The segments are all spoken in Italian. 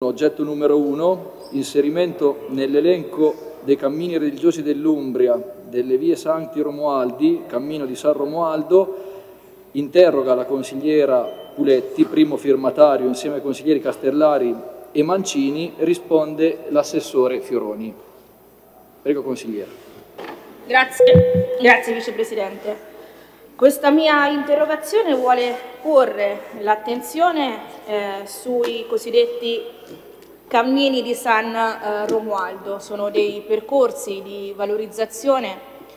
oggetto numero 1, inserimento nell'elenco dei cammini religiosi dell'Umbria, delle vie Sancti Romualdi, cammino di San Romualdo. Interroga la consigliera Puletti, primo firmatario insieme ai consiglieri Castellari e Mancini. Risponde l'assessore Fioroni. Prego, consigliera. Grazie Vicepresidente. Questa mia interrogazione vuole porre l'attenzione sui cosiddetti cammini di San Romualdo. Sono dei percorsi di valorizzazione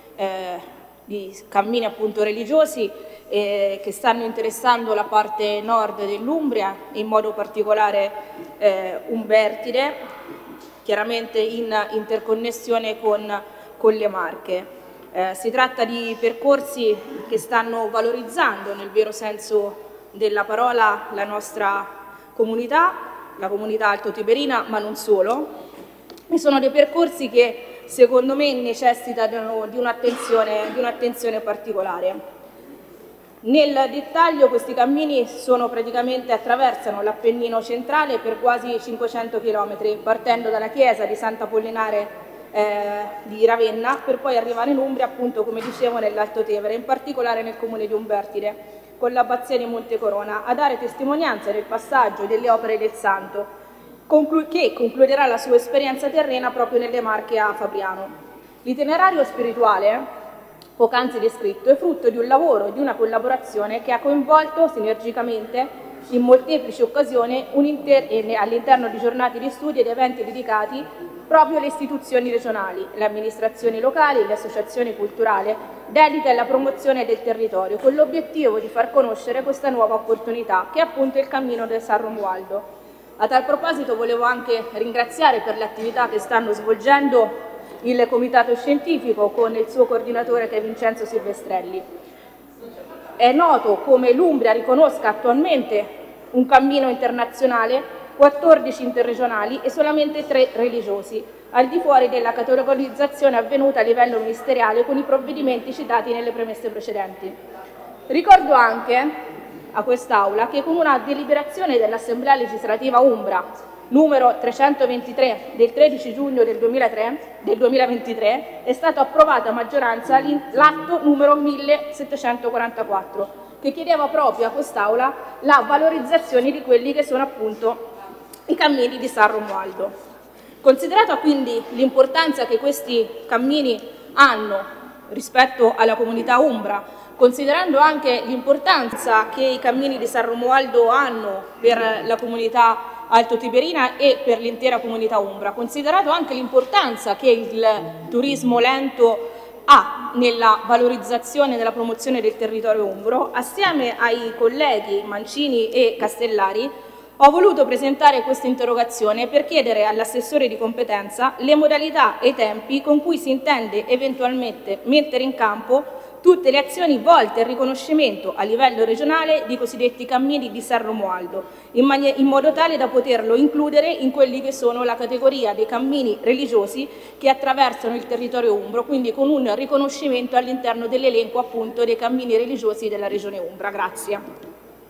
di cammini appunto religiosi che stanno interessando la parte nord dell'Umbria, in modo particolare Umbertide, chiaramente in interconnessione con le Marche. Si tratta di percorsi che stanno valorizzando nel vero senso della parola la nostra comunità, la comunità altotiberina, ma non solo. E sono dei percorsi che secondo me necessitano di un'attenzione particolare. Nel dettaglio questi cammini attraversano l'Appennino centrale per quasi 500 km, partendo dalla chiesa di Sant'Apollinare di Ravenna, per poi arrivare in Umbria, appunto come dicevo, nell'Alto Tevere, in particolare nel comune di Umbertide, con l'abbazia di Montecorona, a dare testimonianza del passaggio delle opere del Santo, che concluderà la sua esperienza terrena proprio nelle Marche a Fabriano. L'itinerario spirituale poc'anzi descritto è frutto di un lavoro e di una collaborazione che ha coinvolto sinergicamente in molteplici occasioni all'interno di giornate di studio ed eventi dedicati proprio alle istituzioni regionali, le amministrazioni locali, le associazioni culturali dedite alla promozione del territorio, con l'obiettivo di far conoscere questa nuova opportunità che è appunto il cammino del San Romualdo. A tal proposito volevo anche ringraziare per le attività che stanno svolgendo il comitato scientifico con il suo coordinatore che è Vincenzo Silvestrelli. È noto come l'Umbria riconosca attualmente un cammino internazionale, 14 interregionali e solamente 3 religiosi, al di fuori della categorizzazione avvenuta a livello ministeriale con i provvedimenti citati nelle premesse precedenti. Ricordo anche a quest'Aula che con una deliberazione dell'Assemblea legislativa Umbra numero 323 del 13 giugno del 2023 è stato approvato a maggioranza l'atto numero 1744 che chiedeva proprio a quest'Aula la valorizzazione di quelli che sono appunto i cammini di San Romualdo. Considerata quindi l'importanza che questi cammini hanno rispetto alla comunità umbra, considerando anche l'importanza che i cammini di San Romualdo hanno per la comunità altotiberina e per l'intera comunità umbra, considerato anche l'importanza che il turismo lento ha nella valorizzazione e nella promozione del territorio umbro, assieme ai colleghi Mancini e Castellari ho voluto presentare questa interrogazione per chiedere all'assessore di competenza le modalità e i tempi con cui si intende eventualmente mettere in campo tutte le azioni volte al riconoscimento a livello regionale di cosiddetti cammini di San Romualdo, in modo tale da poterlo includere in quelli che sono la categoria dei cammini religiosi che attraversano il territorio umbro, quindi con un riconoscimento all'interno dell'elenco appunto dei cammini religiosi della regione Umbra. Grazie.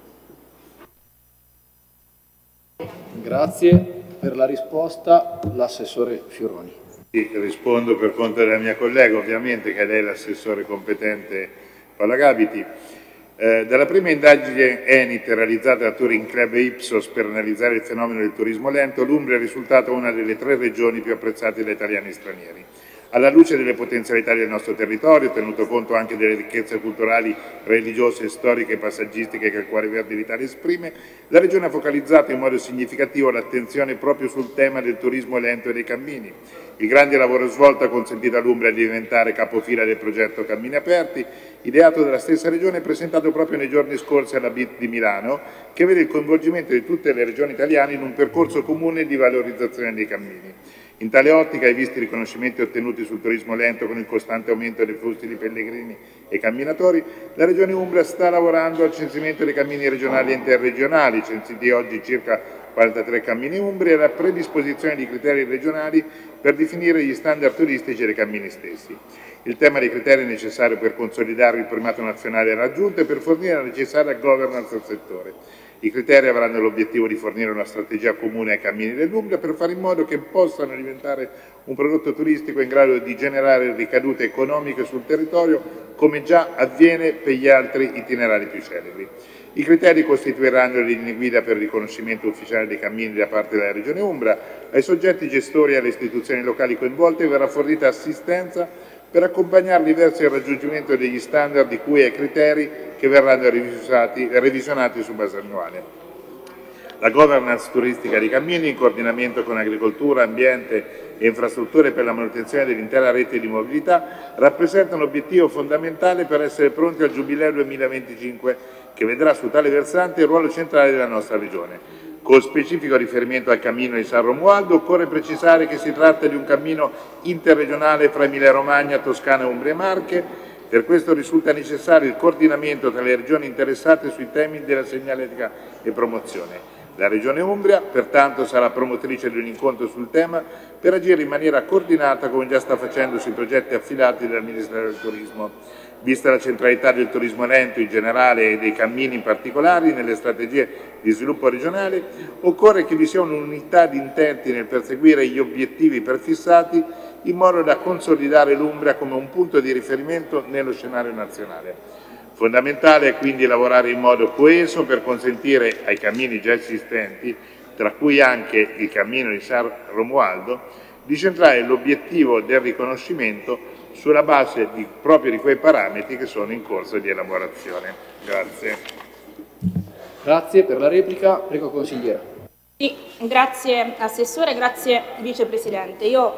Grazie per la risposta, l'assessore Fioroni. Sì, rispondo per conto della mia collega, ovviamente, che lei è l'assessore competente Paola Gabiti. Dalla prima indagine ENIT realizzata da Touring Club e Ipsos per analizzare il fenomeno del turismo lento, l'Umbria è risultata una delle 3 regioni più apprezzate da italiani e stranieri. Alla luce delle potenzialità del nostro territorio, tenuto conto anche delle ricchezze culturali, religiose, storiche e paesaggistiche che il Cuore Verde d'Italia esprime, la Regione ha focalizzato in modo significativo l'attenzione proprio sul tema del turismo lento e dei cammini. Il grande lavoro svolto ha consentito all'Umbria di diventare capofila del progetto Cammini Aperti, ideato dalla stessa Regione e presentato proprio nei giorni scorsi alla BIT di Milano, che vede il coinvolgimento di tutte le regioni italiane in un percorso comune di valorizzazione dei cammini. In tale ottica, e visti i riconoscimenti ottenuti sul turismo lento con il costante aumento dei flussi di pellegrini e camminatori, la Regione Umbria sta lavorando al censimento dei cammini regionali e interregionali, censiti oggi circa 43 cammini umbri, e alla predisposizione di criteri regionali per definire gli standard turistici dei cammini stessi. Il tema dei criteri è necessario per consolidare il primato nazionale raggiunto e per fornire la necessaria governance al settore. I criteri avranno l'obiettivo di fornire una strategia comune ai cammini dell'Umbria per fare in modo che possano diventare un prodotto turistico in grado di generare ricadute economiche sul territorio, come già avviene per gli altri itinerari più celebri. I criteri costituiranno le linee guida per il riconoscimento ufficiale dei cammini da parte della Regione Umbria. Ai soggetti gestori e alle istituzioni locali coinvolte verrà fornita assistenza per accompagnarli verso il raggiungimento degli standard di cui ai criteri che verranno revisionati su base annuale. La governance turistica dei cammini, in coordinamento con agricoltura, ambiente e infrastrutture per la manutenzione dell'intera rete di mobilità, rappresenta un obiettivo fondamentale per essere pronti al Giubileo 2025, che vedrà su tale versante il ruolo centrale della nostra Regione. Con specifico riferimento al cammino di San Romualdo, occorre precisare che si tratta di un cammino interregionale fra Emilia-Romagna, Toscana, Umbria e Marche. Per questo risulta necessario il coordinamento tra le regioni interessate sui temi della segnaletica e promozione. La Regione Umbria, pertanto, sarà promotrice di un incontro sul tema per agire in maniera coordinata, come già sta facendo sui progetti affidati dal Ministero del Turismo. Vista la centralità del turismo lento in generale e dei cammini in particolare nelle strategie di sviluppo regionale, occorre che vi sia un'unità di intenti nel perseguire gli obiettivi prefissati in modo da consolidare l'Umbria come un punto di riferimento nello scenario nazionale. Fondamentale è quindi lavorare in modo coeso per consentire ai cammini già esistenti, tra cui anche il cammino di San Romualdo, di centrare l'obiettivo del riconoscimento sulla base proprio di quei parametri che sono in corso di elaborazione. Grazie. Grazie per la replica. Prego, consigliera. Sì, grazie Assessore, grazie Vicepresidente. Io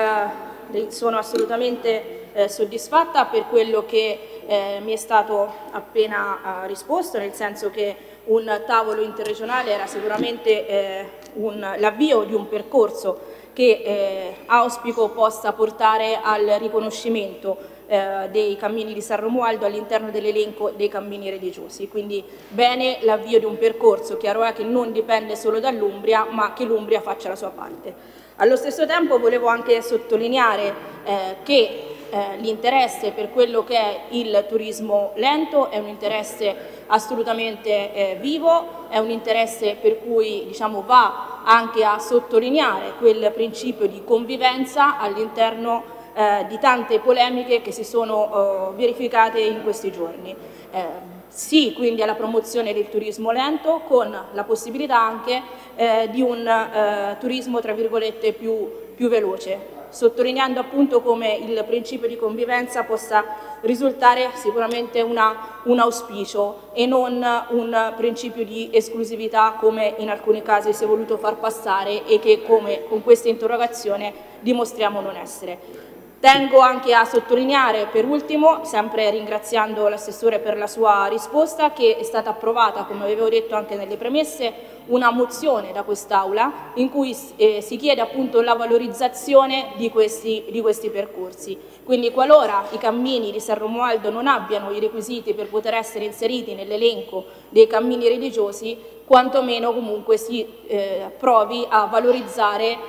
sono assolutamente soddisfatta per quello che mi è stato appena risposto, nel senso che un tavolo interregionale era sicuramente l'avvio di un percorso che auspico possa portare al riconoscimento dei cammini di San Romualdo all'interno dell'elenco dei cammini religiosi. Quindi bene l'avvio di un percorso, chiaro è che non dipende solo dall'Umbria, ma che l'Umbria faccia la sua parte. Allo stesso tempo volevo anche sottolineare che l'interesse per quello che è il turismo lento è un interesse assolutamente vivo, è un interesse per cui va anche a sottolineare quel principio di convivenza all'interno di tante polemiche che si sono verificate in questi giorni. Sì, quindi alla promozione del turismo lento, con la possibilità anche di un turismo tra virgolette più veloce, sottolineando appunto come il principio di convivenza possa risultare sicuramente un auspicio e non un principio di esclusività come in alcuni casi si è voluto far passare e che come con questa interrogazione dimostriamo non essere. Tengo anche a sottolineare per ultimo, sempre ringraziando l'Assessore per la sua risposta, che è stata approvata, come avevo detto anche nelle premesse, una mozione da quest'Aula in cui si chiede appunto la valorizzazione di questi percorsi. Quindi qualora i cammini di San Romualdo non abbiano i requisiti per poter essere inseriti nell'elenco dei cammini religiosi, quantomeno comunque si provi a valorizzare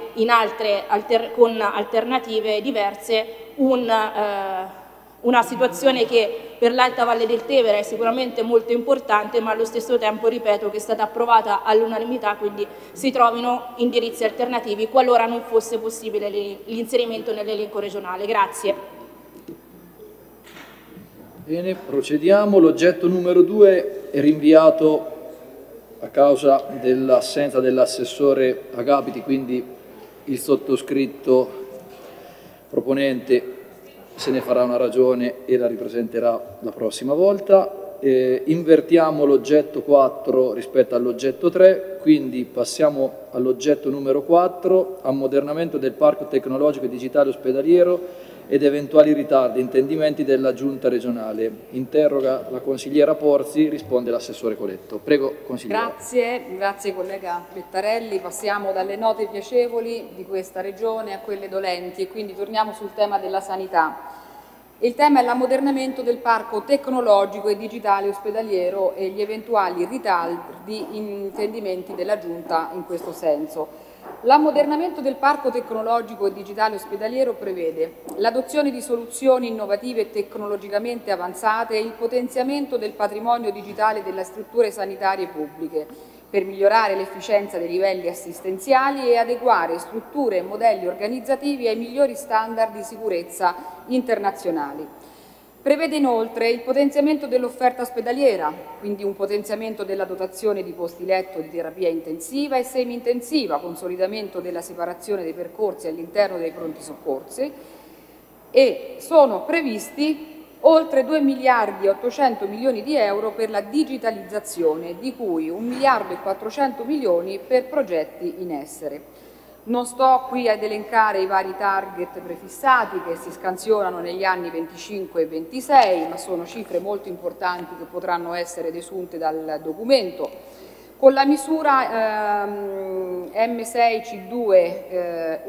con alternative diverse una situazione che per l'Alta Valle del Tevere è sicuramente molto importante, ma allo stesso tempo ripeto che è stata approvata all'unanimità, quindi si trovino indirizzi alternativi qualora non fosse possibile l'inserimento nell'elenco regionale. Grazie. Bene, procediamo. L'oggetto numero 2 è rinviato a causa dell'assenza dell'assessore Agapiti, quindi il sottoscritto proponente se ne farà una ragione e la ripresenterà la prossima volta. Invertiamo l'oggetto 4 rispetto all'oggetto 3, quindi passiamo all'oggetto numero 4, ammodernamento del parco tecnologico e digitale ospedaliero ed eventuali ritardi e intendimenti della Giunta regionale. Interroga la consigliera Porzi, risponde l'assessore Coletto. Prego, consigliera. Grazie collega Pettarelli. Passiamo dalle note piacevoli di questa regione a quelle dolenti e quindi torniamo sul tema della sanità. Il tema è l'ammodernamento del parco tecnologico e digitale ospedaliero e gli eventuali ritardi in intendimenti della Giunta in questo senso. L'ammodernamento del parco tecnologico e digitale ospedaliero prevede l'adozione di soluzioni innovative e tecnologicamente avanzate e il potenziamento del patrimonio digitale delle strutture sanitarie pubbliche per migliorare l'efficienza dei livelli assistenziali e adeguare strutture e modelli organizzativi ai migliori standard di sicurezza internazionali. Prevede inoltre il potenziamento dell'offerta ospedaliera, quindi un potenziamento della dotazione di posti letto di terapia intensiva e semi-intensiva, consolidamento della separazione dei percorsi all'interno dei pronti soccorsi, e sono previsti oltre 2 miliardi e 800 milioni di euro per la digitalizzazione, di cui 1 miliardo e 400 milioni per progetti in essere. Non sto qui ad elencare i vari target prefissati che si scansionano negli anni 25 e 26, ma sono cifre molto importanti che potranno essere desunte dal documento. Con la misura M6C2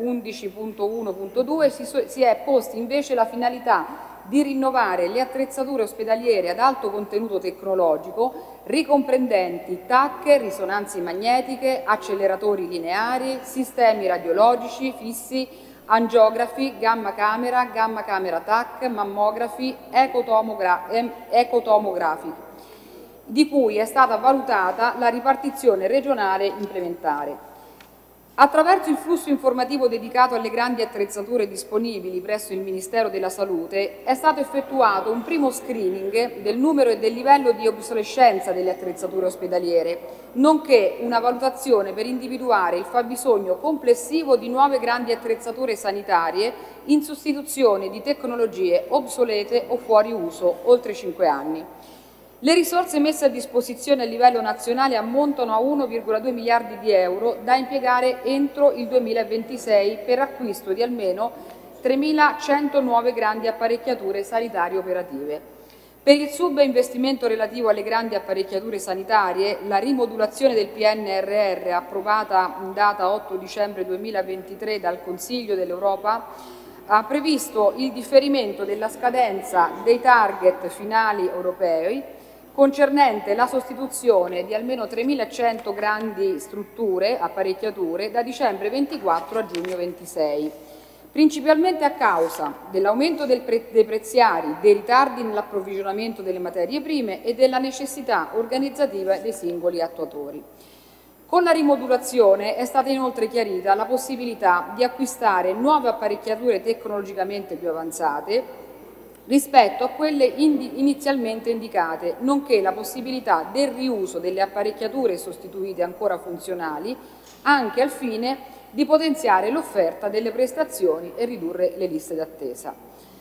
11.1.2 si è posta invece la finalità di rinnovare le attrezzature ospedaliere ad alto contenuto tecnologico ricomprendenti TAC, risonanze magnetiche, acceleratori lineari, sistemi radiologici fissi, angiografi, gamma camera TAC, mammografi, ecotomografi, di cui è stata valutata la ripartizione regionale implementare. Attraverso il flusso informativo dedicato alle grandi attrezzature disponibili presso il Ministero della Salute è stato effettuato un primo screening del numero e del livello di obsolescenza delle attrezzature ospedaliere, nonché una valutazione per individuare il fabbisogno complessivo di nuove grandi attrezzature sanitarie in sostituzione di tecnologie obsolete o fuori uso oltre 5 anni. Le risorse messe a disposizione a livello nazionale ammontano a 1,2 miliardi di euro da impiegare entro il 2026 per acquisto di almeno 3.100 nuove grandi apparecchiature sanitarie operative. Per il subinvestimento relativo alle grandi apparecchiature sanitarie, la rimodulazione del PNRR approvata in data 8 dicembre 2023 dal Consiglio dell'Europa ha previsto il differimento della scadenza dei target finali europei concernente la sostituzione di almeno 3.100 grandi strutture, apparecchiature, da dicembre 24 a giugno 26, principalmente a causa dell'aumento dei preziari, dei ritardi nell'approvvigionamento delle materie prime e della necessità organizzativa dei singoli attuatori. Con la rimodulazione è stata inoltre chiarita la possibilità di acquistare nuove apparecchiature tecnologicamente più avanzate rispetto a quelle inizialmente indicate, nonché la possibilità del riuso delle apparecchiature sostituite ancora funzionali, anche al fine di potenziare l'offerta delle prestazioni e ridurre le liste d'attesa.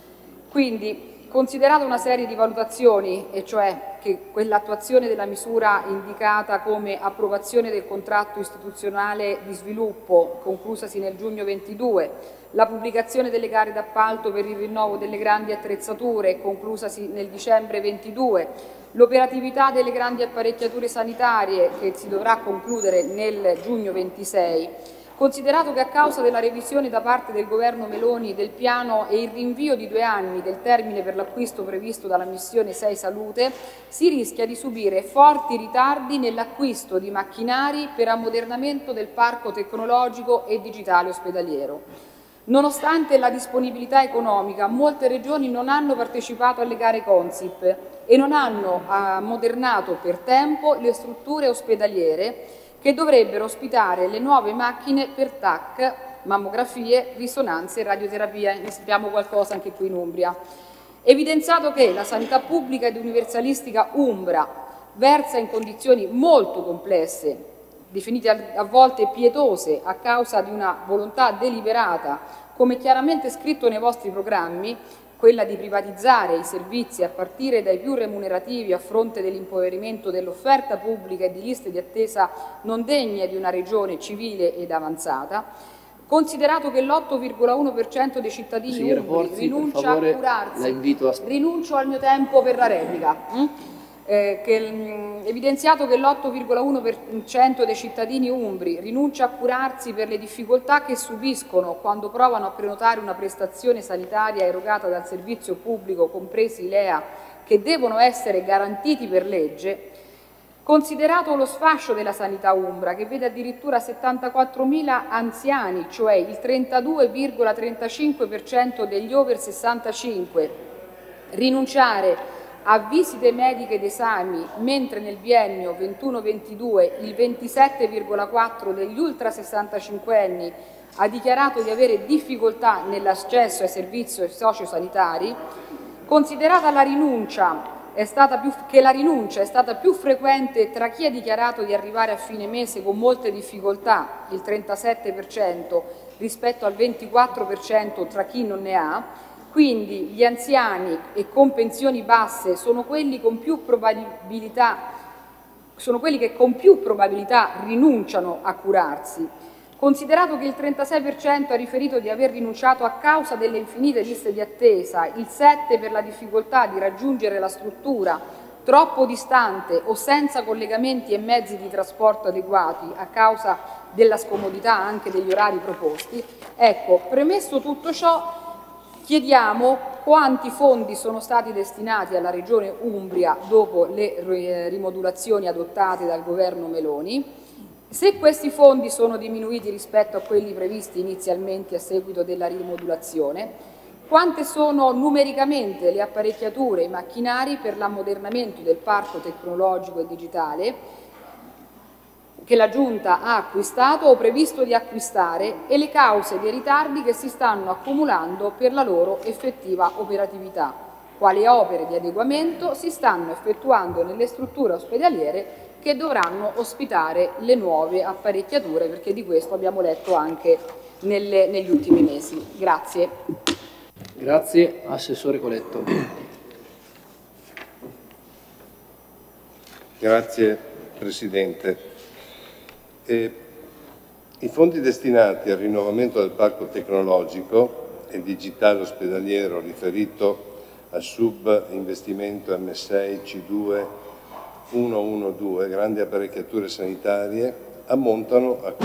Quindi, considerata una serie di valutazioni, e cioè che quell'attuazione della misura indicata come approvazione del contratto istituzionale di sviluppo conclusasi nel giugno 22, la pubblicazione delle gare d'appalto per il rinnovo delle grandi attrezzature conclusasi nel dicembre 22, l'operatività delle grandi apparecchiature sanitarie che si dovrà concludere nel giugno 26, considerato che a causa della revisione da parte del governo Meloni del piano e il rinvio di 2 anni del termine per l'acquisto previsto dalla missione 6 Salute, si rischia di subire forti ritardi nell'acquisto di macchinari per ammodernamento del parco tecnologico e digitale ospedaliero. Nonostante la disponibilità economica, molte regioni non hanno partecipato alle gare Consip e non hanno ammodernato per tempo le strutture ospedaliere che dovrebbero ospitare le nuove macchine per TAC, mammografie, risonanze e radioterapia. Ne sappiamo qualcosa anche qui in Umbria. Evidenziato che la sanità pubblica ed universalistica umbra versa in condizioni molto complesse, definite a volte pietose a causa di una volontà deliberata, come chiaramente scritto nei vostri programmi, quella di privatizzare i servizi a partire dai più remunerativi a fronte dell'impoverimento dell'offerta pubblica e di liste di attesa non degne di una regione civile ed avanzata, considerato che l'8,1% dei cittadini umbri rinuncia a curarsi, rinuncio al mio tempo per la replica, evidenziato che l'8,1% dei cittadini umbri rinuncia a curarsi per le difficoltà che subiscono quando provano a prenotare una prestazione sanitaria erogata dal servizio pubblico, compresi i LEA, che devono essere garantiti per legge, Considerato lo sfascio della sanità umbra, che vede addirittura 74.000 anziani, cioè il 32,35% degli over 65, rinunciare a visite mediche ed esami, mentre nel biennio 21-22 il 27,4% degli ultra 65 anni ha dichiarato di avere difficoltà nell'accesso ai servizi sociosanitari, considerata la rinuncia che la rinuncia è stata più frequente tra chi ha dichiarato di arrivare a fine mese con molte difficoltà, il 37%, rispetto al 24% tra chi non ne ha, quindi gli anziani e con pensioni basse sono quelli che con più probabilità rinunciano a curarsi. Considerato che il 36% ha riferito di aver rinunciato a causa delle infinite liste di attesa, il 7% per la difficoltà di raggiungere la struttura troppo distante o senza collegamenti e mezzi di trasporto adeguati a causa della scomodità anche degli orari proposti. Ecco, premesso tutto ciò, chiediamo quanti fondi sono stati destinati alla Regione Umbria dopo le rimodulazioni adottate dal governo Meloni, se questi fondi sono diminuiti rispetto a quelli previsti inizialmente a seguito della rimodulazione, quante sono numericamente le apparecchiature e i macchinari per l'ammodernamento del parco tecnologico e digitale che la Giunta ha acquistato o previsto di acquistare e le cause dei ritardi che si stanno accumulando per la loro effettiva operatività. Quali opere di adeguamento si stanno effettuando nelle strutture ospedaliere che dovranno ospitare le nuove apparecchiature, perché di questo abbiamo letto anche negli ultimi mesi. Grazie. Grazie. Assessore Coletto. Grazie Presidente. I fondi destinati al rinnovamento del parco tecnologico e digitale ospedaliero riferito al subinvestimento M6 C2 112, grandi apparecchiature sanitarie, ammontano a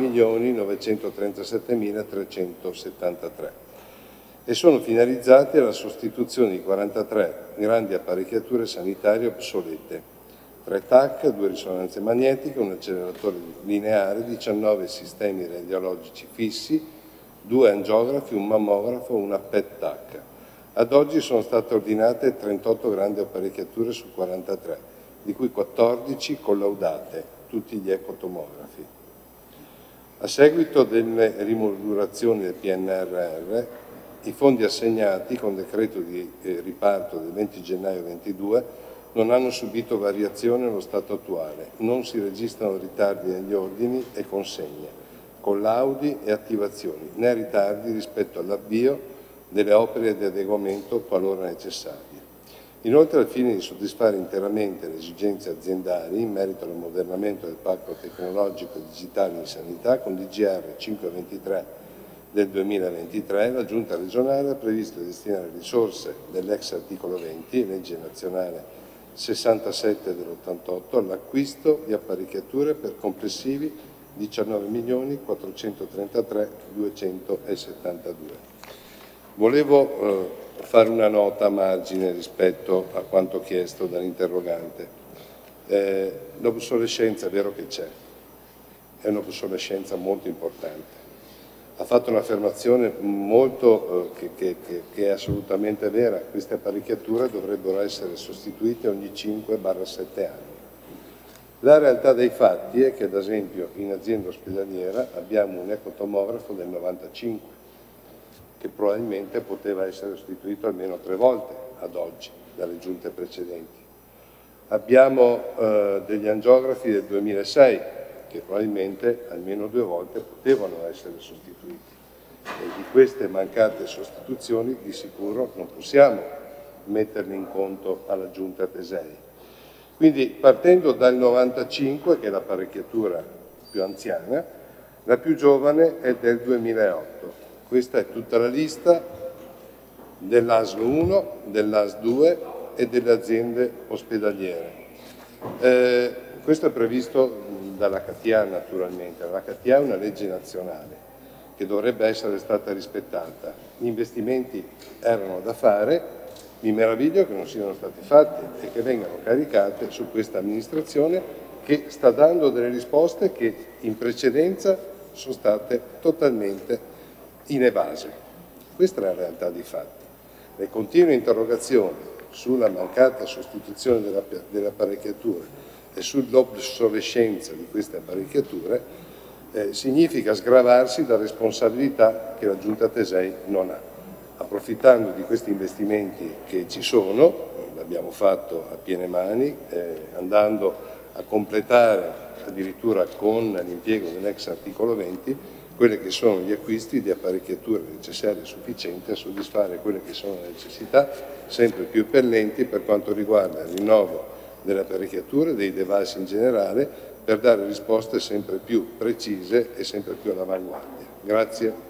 15.937.373 e sono finalizzati alla sostituzione di 43 grandi apparecchiature sanitarie obsolete, 3 TAC, 2 risonanze magnetiche, un acceleratore lineare, 19 sistemi radiologici fissi, 2 angiografi, un mammografo, una PET-TAC. Ad oggi sono state ordinate 38 grandi apparecchiature su 43, di cui 14 collaudate, tutti gli ecotomografi. A seguito delle rimodulazioni del PNRR, i fondi assegnati con decreto di riparto del 20 gennaio 2022 non hanno subito variazione allo stato attuale, non si registrano ritardi negli ordini e consegne, collaudi e attivazioni, né ritardi rispetto all'avvio delle opere di adeguamento qualora necessarie. Inoltre, al fine di soddisfare interamente le esigenze aziendali in merito all'ammodernamento del parco tecnologico e digitale in sanità, con DGR 523 del 2023, la Giunta regionale ha previsto di destinare risorse dell'ex articolo 20, legge nazionale 67 dell'88, all'acquisto di apparecchiature per complessivi 19.433.272. Volevo fare una nota a margine rispetto a quanto chiesto dall'interrogante. L'obsolescenza è vero che c'è, è un'obsolescenza molto importante. Ha fatto un'affermazione molto che è assolutamente vera: queste apparecchiature dovrebbero essere sostituite ogni 5-7 anni. La realtà dei fatti è che, ad esempio, in azienda ospedaliera abbiamo un ecotomografo del 95, che probabilmente poteva essere sostituito almeno 3 volte ad oggi dalle giunte precedenti. Abbiamo degli angiografi del 2006 che probabilmente almeno 2 volte potevano essere sostituiti, e di queste mancate sostituzioni di sicuro non possiamo metterle in conto alla giunta Tesei. Quindi, partendo dal 95, che è l'apparecchiatura più anziana, la più giovane è del 2008. Questa è tutta la lista dell'ASL 1, dell'ASL 2 e delle aziende ospedaliere. Questo è previsto dalla CATIA naturalmente. La CATIA è una legge nazionale che dovrebbe essere stata rispettata. Gli investimenti erano da fare, Mi meraviglio che non siano stati fatti e che vengano caricate su questa amministrazione che sta dando delle risposte che in precedenza sono state totalmente inevase. Questa è la realtà dei fatti. Le continue interrogazioni sulla mancata sostituzione delle apparecchiature e sull'obsolescenza di queste apparecchiature significa sgravarsi da responsabilità che la Giunta Tesei non ha. Approfittando di questi investimenti che ci sono, l'abbiamo fatto a piene mani, andando a completare addirittura con l'impiego dell'ex articolo 20 quelli che sono gli acquisti di apparecchiature necessarie e sufficienti a soddisfare quelle che sono le necessità sempre più impellenti per quanto riguarda il rinnovo delle apparecchiature, dei device in generale, per dare risposte sempre più precise e sempre più all'avanguardia. Grazie.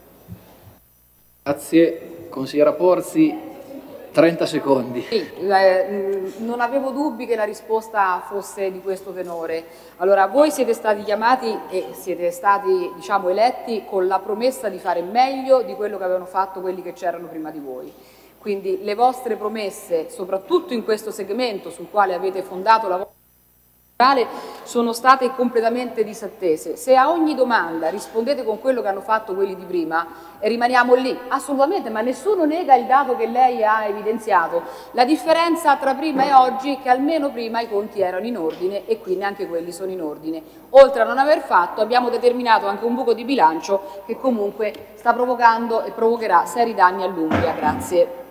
Grazie. Consigliera Porzi, 30 secondi. Sì, non avevo dubbi che la risposta fosse di questo tenore. Allora, voi siete stati chiamati e siete stati, diciamo, eletti con la promessa di fare meglio di quello che avevano fatto quelli che c'erano prima di voi. Quindi le vostre promesse, soprattutto in questo segmento sul quale avete fondato la vostra sono state completamente disattese. Se a ogni domanda rispondete con quello che hanno fatto quelli di prima e rimaniamo lì, assolutamente, ma nessuno nega il dato che lei ha evidenziato. La differenza tra prima e oggi è che almeno prima i conti erano in ordine e quindi anche quelli sono in ordine. Oltre a non aver fatto, abbiamo determinato anche un buco di bilancio che comunque sta provocando e provocherà seri danni all'Umbria. Grazie.